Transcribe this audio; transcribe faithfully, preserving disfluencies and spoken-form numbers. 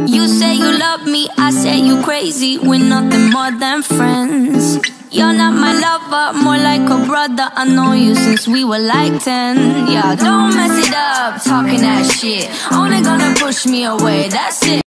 You say you love me, I say you crazy. We're nothing more than friends. You're not my lover, more like a brother. I know you since we were like ten. Yeah, don't mess it up, talking that shit. Only gonna push me away, that's it.